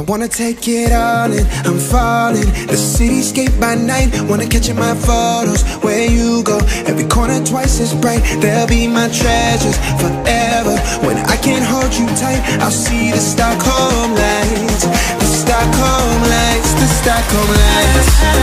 wanna take it all in, I'm falling. The cityscape by night, wanna catch in my photos. Where you go, every corner twice as bright. They'll be my treasures forever. When I can't hold you tight, I'll see the Stockholm lights. The Stockholm lights, the Stockholm lights.